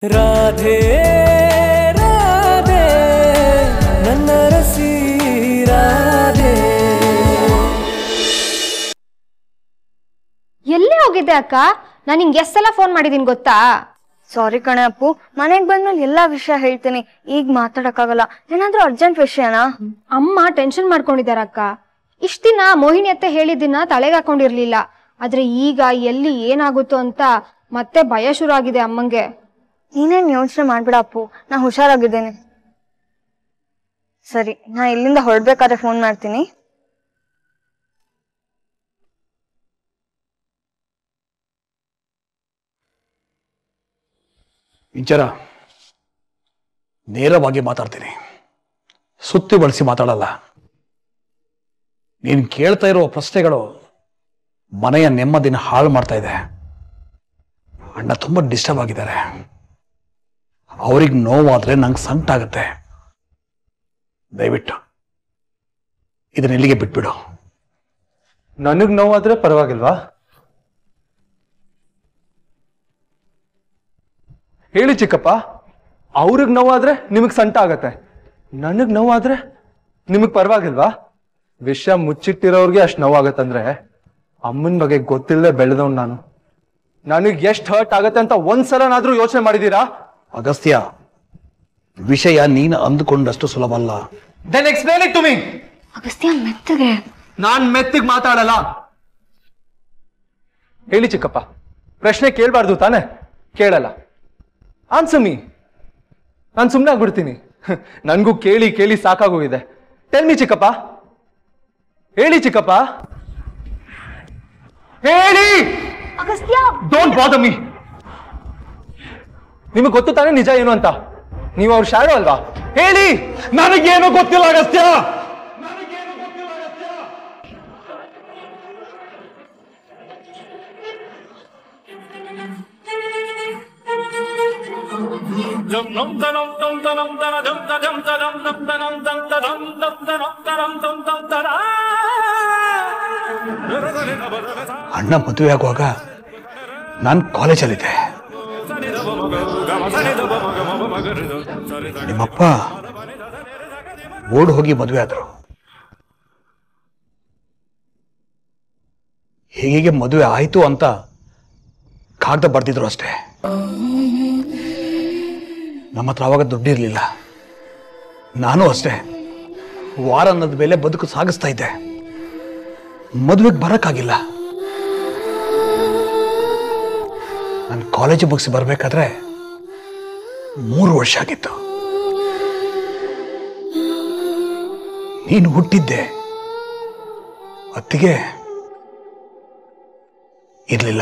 ರಾಧೆ ರಾಧೆ ನನ್ನ ರಸಿ ರಾಧೆ. ಎಲ್ಲೇ ಹೋಗಿದ್ದೆ ಅಕ್ಕ? ನಾನು ನಿಂಗೆ ಎಷ್ಟು ಸಲ ಫೋನ್ ಮಾಡಿದೀನಿ ಗೊತ್ತಾ? ಸಾರಿ ಕಣೆ ಅಪ್ಪು, ಮನೆಗ್ ಬಂದ್ಮೇಲೆ ಎಲ್ಲಾ ವಿಷಯ ಹೇಳ್ತೀನಿ. ಈಗ ಮಾತಾಡಕ್ಕಾಗಲ್ಲ. ಏನಾದ್ರೂ ಅರ್ಜೆಂಟ್ ವಿಷಯನಾ? ಅಮ್ಮ ಟೆನ್ಷನ್ ಮಾಡ್ಕೊಂಡಿದಾರ ಅಕ್ಕ. ಇಷ್ಟ ದಿನ ಮೋಹಿನಿ ಅತ್ತೆ ಹೇಳಿದ್ದನ್ನ ತಲೆಗೆ ಹಾಕೊಂಡಿರ್ಲಿಲ್ಲ. ಆದ್ರೆ ಈಗ ಎಲ್ಲಿ ಏನಾಗುತ್ತೋ ಅಂತ ಮತ್ತೆ ಭಯ ಶುರು ಆಗಿದೆ ಅಮ್ಮಂಗೆ. ನೀನೇನ್ ಯೋಚನೆ ಮಾಡ್ಬೇಡ ಅಪ್ಪು, ನಾ ಹುಷಾರಾಗಿದ್ದೇನೆ. ಸರಿ, ನಾ ಇಲ್ಲಿಂದ ಹೊರಡ್ಬೇಕಾದ್ರೆ ಫೋನ್ ಮಾಡ್ತೀನಿ. ವಿಚಾರ ನೇರವಾಗಿ ಮಾತಾಡ್ತೀನಿ, ಸುತ್ತಿ ಬಳಸಿ ಮಾತಾಡಲ್ಲ. ನೀನು ಕೇಳ್ತಾ ಇರೋ ಪ್ರಶ್ನೆಗಳು ಮನೆಯ ನೆಮ್ಮದಿನ ಹಾಳು ಮಾಡ್ತಾ ಇದೆ. ಅಣ್ಣ ತುಂಬಾ ಡಿಸ್ಟರ್ಬ್ ಆಗಿದ್ದಾರೆ. ಅವ್ರಿಗೆ ನೋವಾದ್ರೆ ನಂಗೆ ಸಂಕಟ ಆಗುತ್ತೆ. ದಯವಿಟ್ಟು ಇದನ್ನ ಇಲ್ಲಿಗೆ ಬಿಟ್ಬಿಡು. ನನಗ್ ನೋವಾದ್ರೆ ಪರವಾಗಿಲ್ವಾ? ಹೇಳಿ ಚಿಕ್ಕಪ್ಪ, ಅವ್ರಿಗೆ ನೋವಾದ್ರೆ ನಿಮಗ್ ಸಂಟ ಆಗತ್ತೆ, ನನಗ್ ನೋವಾದ್ರೆ ನಿಮಗ್ ಪರವಾಗಿಲ್ವಾ? ವಿಷಯ ಮುಚ್ಚಿಟ್ಟಿರೋರ್ಗೆ ಅಷ್ಟು ನೋವಾಗತ್ತಂದ್ರೆ ಅಮ್ಮನ ಬಗ್ಗೆ ಗೊತ್ತಿಲ್ಲದೆ ಬೆಳೆದವ್ ನಾನು. ನನಗ್ ಎಷ್ಟು ಹರ್ಟ್ ಆಗತ್ತೆ ಅಂತ ಒಂದ್ಸಲನಾದ್ರೂ ಯೋಚನೆ ಮಾಡಿದೀರಾ? ಅಗಸ್ತ್ಯ, ವಿಷಯ ನೀನು ಅಂದುಕೊಂಡಷ್ಟು ಸುಲಭ ಅಲ್ಲ. Then explain it to me. Agastya ಮೆತ್ತಗೆ. ನಾನ್ ಮೆತ್ತಿಗೆ ಮಾತಾಡಲ್ಲ. ಹೇಳಿ ಚಿಕ್ಕಪ್ಪ, ಪ್ರಶ್ನೆ ಕೇಳಬಾರ್ದು ತಾನೆ? ಕೇಳಲ್ಲ. Answer me. ನಾನು ಸುಮ್ಮನೆ ಆಗ್ಬಿಡ್ತೀನಿ. ನನ್ಗೂ ಕೇಳಿ ಕೇಳಿ ಸಾಕಾಗೋಗಿದೆ. ಟೆಲ್ ಮಿ ಚಿಕ್ಕಪ್ಪ, ಹೇಳಿ ಚಿಕ್ಕಪ್ಪ, ಹೇಳಿ. Agastya, don't bother me. ನಿಮಗೆ ಗೊತ್ತು ತಾನೇ ನಿಜ ಏನು ಅಂತ? ನೀವು ಅವ್ರ ಶಾಡೋ ಅಲ್ವಾ? ಹೇಳಿ. ನನಗೇನು ಗೊತ್ತಿಲ್ಲ ಅಗಸ್ತ್ಯ. ಅಣ್ಣ ಮದುವೆ ಆಗುವಾಗ ನಾನು ಕಾಲೇಜಲ್ಲಿದ್ದೆ. ನಿಮ್ಮಪ್ಪ ಓಡ್ ಹೋಗಿ ಮದುವೆ ಆದ್ರು. ಹೀಗೆ ಮದುವೆ ಆಯ್ತು ಅಂತ ಕಾಗದ ಬರ್ದಿದ್ರು ಅಷ್ಟೇ. ನಮ್ಮ ಹತ್ರ ಅವಾಗ ದುಡ್ಡಿರ್ಲಿಲ್ಲ. ನಾನು ಅಷ್ಟೇ ವಾರ ಅನ್ನದ ಮೇಲೆ ಬದುಕು ಸಾಗಿಸ್ತಾ ಇದ್ದೆ. ಮದುವೆಗೆ ಬರಕ್ಕಾಗಿಲ್ಲ. ನಾನು ಕಾಲೇಜ್ ಮುಗಿಸಿ ಬರ್ಬೇಕಾದ್ರೆ 3 ವರ್ಷ ಆಗಿತ್ತು. ನೀನು ಹುಟ್ಟಿದ್ದೆ, ಅತ್ತಿಗೆ ಇರ್ಲಿಲ್ಲ.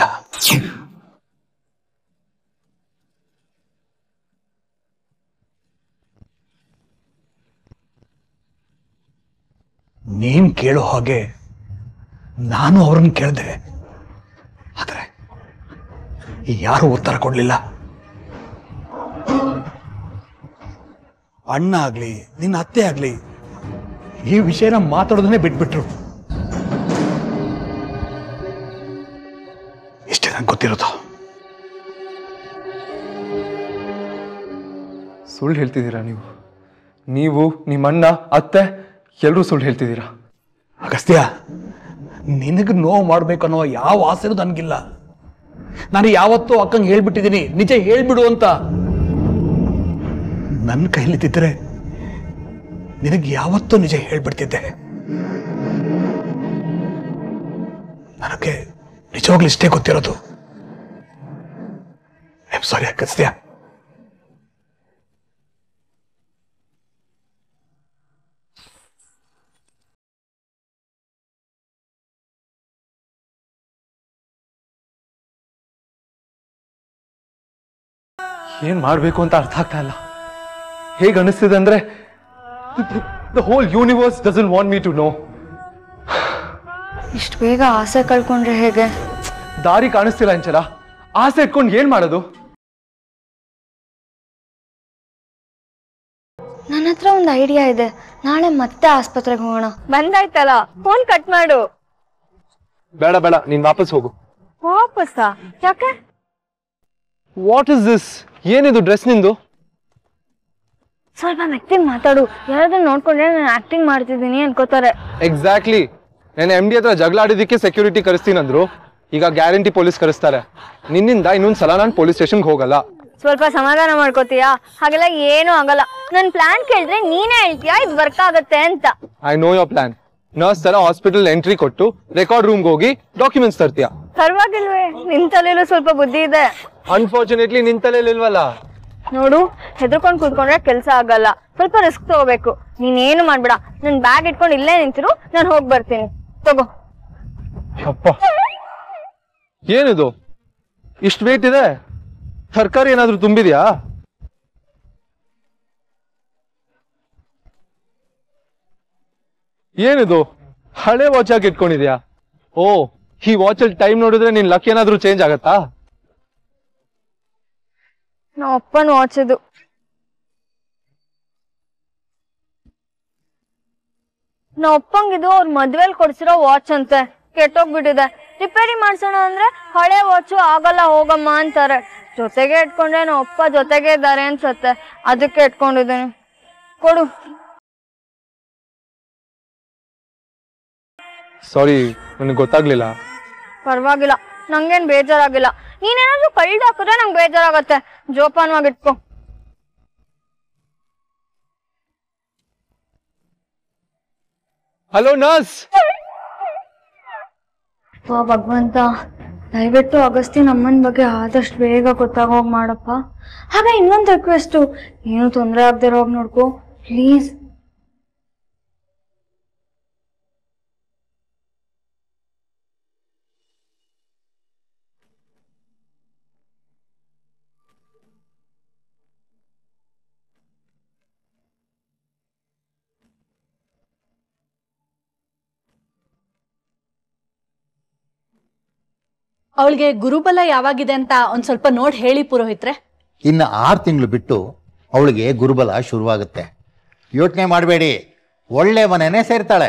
ನೀನ್ ಕೇಳೋ ಹಾಗೆ ನಾನು ಅವ್ರನ್ನ ಕೇಳಿದೆ, ಆದ್ರೆ ಯಾರು ಉತ್ತರ ಕೊಡ್ಲಿಲ್ಲ. ಅಣ್ಣ ಆಗ್ಲಿ ನಿನ್ನ ಅತ್ತೆ ಆಗ್ಲಿ ಈ ವಿಷಯನ ಮಾತಾಡೋದನ್ನೇ ಬಿಟ್ಬಿಟ್ರು. ಇಷ್ಟೇ ನಂಗೆ ಗೊತ್ತಿರೋದು. ಸುಳ್ಳು ಹೇಳ್ತಿದ್ದೀರಾ ನೀವು ನಿಮ್ಮಣ್ಣ ಅತ್ತೆ ಎಲ್ಲರೂ ಸುಳ್ಳು ಹೇಳ್ತಿದ್ದೀರಾ. ಅಗಸ್ತ್ಯ, ನಿನಗೆ ನೋವು ಮಾಡ್ಬೇಕು ಅನ್ನೋ ಯಾವ ಆಸೆನೂ ನನಗಿಲ್ಲ. ನಾನು ಯಾವತ್ತೂ ಅಕ್ಕಂಗೆ ಹೇಳ್ಬಿಟ್ಟಿದ್ದೀನಿ ನಿಜ ಹೇಳ್ಬಿಡು ಅಂತ. ನನ್ನ ಕೈಲಿದ್ದಿದ್ರೆ ನಿನಗೆ ಯಾವತ್ತೂ ನಿಜ ಹೇಳ್ಬಿಡ್ತಿದ್ದೆ. ನನಗೆ ನಿಜವಾಗ್ಲೂ ಇಷ್ಟೇ ಗೊತ್ತಿರೋದು. I am sorry Agastya. ಏನ್ ಮಾಡ್ಬೇಕು ಅಂತ ಅರ್ಥ ಆಗ್ತಾ ಇಲ್ಲ. ಹೇಗೆ ಅನಿಸ್ತಿದೆ ಅಂದ್ರೆ the whole universe doesn't want me to know. ಇಷ್ಟು ಬೇಗ ಆಸೆ ಕಳ್ಕೊಂಡ್ರೆ ಹೇಗೆ? ದಾರಿ ಕಾಣಿಸ್ತಿಲ್ಲ ಅಂಚಲ. ಆಸೆ ಇಟ್ಕೊಂಡು ಏನ್ ಮಾಡೋದು? ನನ್ನ ಹತ್ರ ಒಂದು ಐಡಿಯಾ ಇದೆ. ನಾಳೆ ಮತ್ತೆ ಆಸ್ಪತ್ರೆಗೆ ಹೋಗೋಣ. ಬಂದಾಯ್ತಲ್ಲ, ಫೋನ್ ಕಟ್ ಮಾಡು. ಬೇಡ ಬೇಡ, ನೀನ್ ವಾಪಸ್ ಹೋಗು. ವಾಪಸ್ಸಾ? ಯಾಕೆ? What is this? ಏನಿದು ಡ್ರೆಸ್ ನಿಂದು? ಸ್ವಲ್ಪ ಮೆತ್ತಿಗೆ ಮಾತಾಡು. ಯಾರಾದ್ರೂ ನೋಡ್ಕೊಂಡ್ರೆ ನಾನು ಆಕ್ಟಿಂಗ್ ಮಾಡ್ತಿದ್ದೀನಿ ಅನ್ಕೋತಾರೆ. ಎಕ್ಸಾಕ್ಟ್ಲಿ. ನಾನು MD ಹತ್ರ ಜಗಳ ಆಡಿದ್ದಕ್ಕೆ ಸೆಕ್ಯೂರಿಟಿ ಕರೆಸ್ತೀನಂದ್ರು, ಈಗ ಗ್ಯಾರಂಟಿ ಪೊಲೀಸ್ ಕರೆಸ್ತಾರೆ. ನಿನ್ನಿಂದ ಇನ್ನೊಂದ್ಸಲ ನಾನು ಪೊಲೀಸ್ ಸ್ಟೇಷನ್ಗೆ ಹೋಗಲ್ಲ. ಸ್ವಲ್ಪ ಸಮಾಧಾನ ಮಾಡ್ಕೋತೀಯಾ? ಹಾಗೆಲ್ಲ ಏನೂ ಆಗಲ್ಲ. ನನ್ ಪ್ಲಾನ್ ಕೇಳಿದ್ರೆ ನೀನೇ ಹೇಳ್ತೀಯಾ ಇದು ವರ್ಕ್ ಆಗತ್ತೆ ಅಂತ. I know your plan. Nurse ತರ ಹಾಸ್ಪಿಟಲ್ ಎಂಟ್ರಿ ಕೊಟ್ಟು ರೆಕಾರ್ಡ್ ರೂಮ್ಗೆ ಹೋಗಿ ಡಾಕ್ಯುಮೆಂಟ್ಸ್ ತರ್ತೀಯ. ಪರವಾಗಿಲ್ವೇ, ನಿನ್ ತಲೆಯಲ್ಲೂ ಸ್ವಲ್ಪ ಬುದ್ಧಿ ಇದೆ. ಅನ್ಫಾರ್ಚುನೇಟ್ಲಿ ನಿನ್ ತಲೆಯಲ್ಲಿ ಇಲ್ವಲ್ಲ. ನೋಡು, ಹೆದರ್ಕೊಂಡ್ ಕೂತ್ಕೊಂಡ್ರೆ ಕೆಲ್ಸ ಆಗಲ್ಲ. ಸ್ವಲ್ಪ ರಿಸ್ಕ್ ತಗೋಬೇಕು. ನೀನೇನು ಮಾಡ್ಬೇಡ. ನನ್ ಬ್ಯಾಗ್ ಇಟ್ಕೊಂಡು ಇಲ್ಲೇ ನಿಂತಿರು, ನಾನು ಹೋಗಿ ಬರ್ತೀನಿ. ತಗೋ. ಅಪ್ಪ, ಏನಿದು ಇಷ್ಟು ವೇಟ್ ಇದೆ? ತರಕಾರಿ ಏನಾದ್ರೂ ತುಂಬಿದ್ಯಾ? ಏನಿದು ಹಳೆ ವಾಚ್ ಆಗಿ ಇಟ್ಕೊಂಡಿದ್ಯಾ? ಓ, ಈ ವಾಚ್ ಅಲ್ಲಿ ಟೈಮ್ ನೋಡಿದ್ರೆ ನಿನ್ ಲಕ್ ಏನಾದ್ರೂ ಚೇಂಜ್ ಆಗತ್ತಾ? ನಾ ಅಪ್ಪನ ವಾಚ್ ಇದು. ನಾ ಅಪ್ಪಂಗಿದು ಅವ್ರ ಮದ್ವೆಲ್ ಕೊಡ್ಸಿರೋ ವಾಚ್ ಅಂತೆ. ಕೆಟ್ಟೋಗ್ಬಿಟ್ಟಿದೆ. ರಿಪೇರಿ ಮಾಡ್ಸೋಣ ಅಂದ್ರೆ ಹಳೆ ವಾಚು ಆಗಲ್ಲ ಹೋಗಮ್ಮ ಅಂತಾರೆ. ಜೊತೆಗೆ ಇಟ್ಕೊಂಡ್ರೆ ನಾ ಅಪ್ಪ ಜೊತೆಗೆ ಇದ್ದಾರೆ ಅನ್ಸತ್ತೆ, ಅದಕ್ಕೆ ಇಟ್ಕೊಂಡಿದ್ದೀನಿ. ಕೊಡು. ಸಾರಿ, ನನಗೆ ಗೊತ್ತಾಗ್ಲಿಲ್ಲ. ಪರವಾಗಿಲ್ಲ, ನಂಗೇನ್ ಬೇಜಾರಾಗಿಲ್ಲ. ನೀನೇನಾದ್ರೂ ಕಳ್ದು ಹಾಕಿದ್ರೆ ನಂಗೆ ಬೇಜಾರಾಗತ್ತೆ. ಜೋಪಾನವಾಗಿಟ್ಕೊ. Hello nurse. ಭಗವಂತ, ದಯವಿಟ್ಟು ಅಗಸ್ತ್ಯನ ಅಮ್ಮನ ಬಗ್ಗೆ ಆದಷ್ಟು ಬೇಗ ಗೊತ್ತಾಗೋಗ್ ಮಾಡಪ್ಪ. ಹಾಗೆ ಇನ್ನೊಂದು ರಿಕ್ವೆಸ್ಟು, ಏನು ತೊಂದರೆ ಆಗದೆ ಇರೋಗ್ ನೋಡ್ಕೊ ಪ್ಲೀಸ್. ಅವಳಿಗೆ ಗುರುಬಲ ಯಾವಾಗಿದೆ ಅಂತ ಒಂದ್ ಸ್ವಲ್ಪ ನೋಡಿ ಹೇಳಿ ಪುರೋಹಿತ್ರೆ. ಇನ್ನು 6 ತಿಂಗಳು ಬಿಟ್ಟು ಅವಳಿಗೆ ಗುರುಬಲ ಶುರುವಾಗುತ್ತೆ. ಯೋಚನೆ ಮಾಡಬೇಡಿ, ಒಳ್ಳೆ ಮನೆನೇ ಸೇರ್ತಾಳೆ.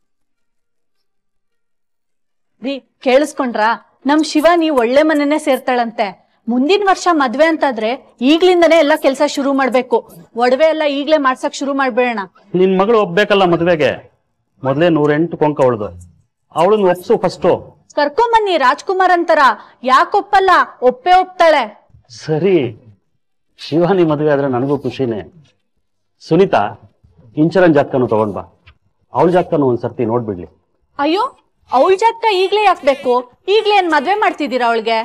ರೀ, ಕೇಳಿಸ್ಕೊಂಡ್ರಾ? ನಮ್ ಶಿವಾನಿ ಒಳ್ಳೆ ಮನೆನೇ ಸೇರ್ತಾಳಂತೆ. ಮುಂದಿನ ವರ್ಷ ಮದ್ವೆ ಅಂತಾದ್ರೆ ಈಗ್ಲಿಂದನೇ ಎಲ್ಲ ಕೆಲಸ ಶುರು ಮಾಡ್ಬೇಕು. ಒಡವೆ ಎಲ್ಲ ಈಗ್ಲೇ ಮಾಡ್ಸಕ್ ಶುರು ಮಾಡ್ಬೇಡ. ನಿನ್ ಮಗಳು ಒಪ್ಬೇಕಲ್ಲ ಮದ್ವೆಗೆ. ಮೊದ್ಲೇ 108 ಕೊಂಕ ಅವಳದು. ಅವಳನ್ನ ಒಪ್ಸು ಫಸ್ಟು. ಕರ್ಕೊಂಬನ್ನಿ ರಾಜ್ಕುಮಾರ್ ಅಂತಾರ. ಯಾಕೊಪ್ಪಲ್ಲ, ಒಪ್ಪೇ ಒಪ್ತಾಳೆ. ಸರಿ, ಶಿವಾನಿ ಮದುವೆ ಆದ್ರೆ ನನಗೂ ಖುಷಿನೇ. ಸುನೀತಾ, ಇಂಚರನ್ ಜಾತಕನು ತಗೊಂಡ್ ಬಾ. ಅವಳ ಜಾತಕನು ಒಂದ್ಸರ್ತಿ ನೋಡ್ಬಿಡ್ಲಿ. ಅಯ್ಯೋ, ಅವಳ ಜಾತಕ ಈಗ್ಲೇ ಯಾಕ್ಬೇಕು? ಈಗ್ಲೇ ಏನ್ ಮದ್ವೆ ಮಾಡ್ತಿದ್ದೀರಾ ಅವಳಿಗೆ?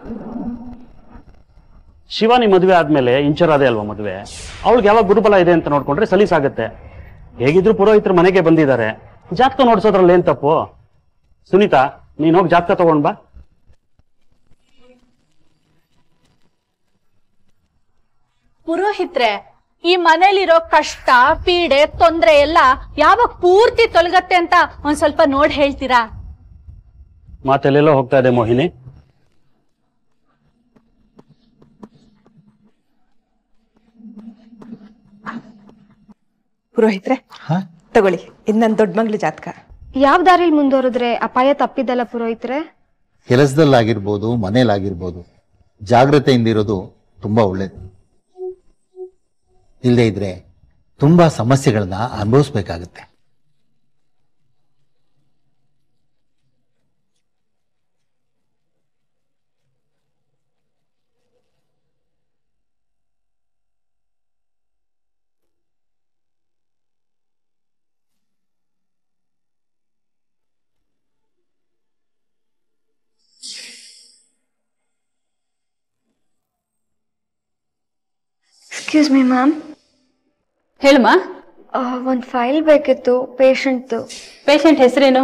ಶಿವಾನಿ ಮದುವೆ ಆದ್ಮೇಲೆ ಇಂಚರ ಅದೇ ಅಲ್ವಾ ಮದುವೆ. ಅವಳಿಗೆ ಯಾವಾಗ ಗುರುಬಲ ಇದೆ ಅಂತ ನೋಡ್ಕೊಂಡ್ರೆ ಸಲೀಸಾಗತ್ತೆ. ಹೇಗಿದ್ರು ಪುರೋಹಿತರು ಮನೆಗೆ ಬಂದಿದ್ದಾರೆ, ಜಾತಕ ನೋಡ್ಸೋದ್ರಲ್ಲಿ ಏನ್ ತಪ್ಪು? ಸುನೀತಾ, ನೀನ್ ಹೋಗಿ ಜಾತಕ ತಗೊಂಡ್ ಬಾ. ಪುರೋಹಿತ್ರೆ, ಈ ಮನೇಲಿರೋ ಕಷ್ಟ, ಪೀಡೆ, ತೊಂದ್ರೆ ಎಲ್ಲ ಯಾವಾಗ ಪೂರ್ತಿ ತೊಲಗತ್ತೆ ಅಂತ ಒಂದ್ ಸ್ವಲ್ಪ ನೋಡ್ ಹೇಳ್ತೀರಾ? ಮಾತೆಲ್ಲೆಲ್ಲೋ ಹೋಗ್ತಾ ಇದೆ ಮೋಹಿನಿ. ಪುರೋಹಿತ್ರೆ, ತಗೊಳ್ಳಿ, ಇದು ನನ್ನ ದೊಡ್ಡ ಮಗಳ ಜಾತಕ. ಯಾವ ದಾರಿಲಿ ಮುಂದುವರೆದ್ರೆ ಅಪಾಯ ತಪ್ಪಿದ್ದಲ್ಲ ಪುರೋಹಿತ್ರೆ? ಕೆಲಸದಲ್ಲಾಗಿರ್ಬೋದು, ಮನೇಲಾಗಿರ್ಬೋದು, ಜಾಗ್ರತೆಯಿಂದಿರೋದು ತುಂಬಾ ಒಳ್ಳೇದು. ಇಲ್ಲದೇ ಇದ್ರೆ ತುಂಬಾ ಸಮಸ್ಯೆಗಳನ್ನ ಅನುಭವಿಸ್ಬೇಕಾಗತ್ತೆ. Excuse me ma'am. ಹೇಳಮ್ಮ. ಒಂದು ಫೈಲ್ ಬೇಕಿತ್ತು, ಪೇಷಂಟ್ದು. ಪೇಷಂಟ್ ಹೆಸರೇನು?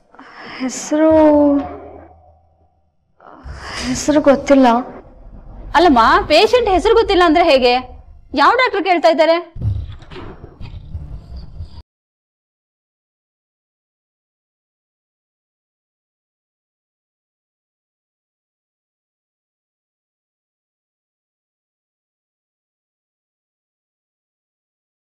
ಹೆಸರು ಗೊತ್ತಿಲ್ಲ. ಅಲ್ಲಮ್ಮ, ಪೇಷಂಟ್ ಹೆಸರು ಗೊತ್ತಿಲ್ಲ ಅಂದ್ರೆ ಹೇಗೆ? ಯಾವ ಡಾಕ್ಟರ್ ಕೇಳ್ತಾ ಇದ್ದಾರೆ?